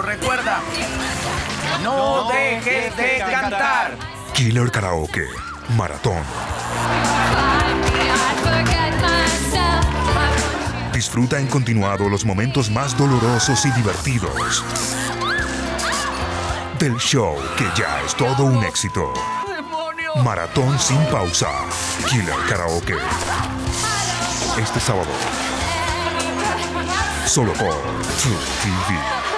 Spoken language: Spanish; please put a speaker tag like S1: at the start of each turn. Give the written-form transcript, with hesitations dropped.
S1: recuerda. No dejes de cantar.
S2: Killer Karaoke Maratón. Disfruta en continuado los momentos más dolorosos y divertidos del show que ya es todo un éxito. Maratón sin pausa. Killer Karaoke. Este sábado. Solo por True TV.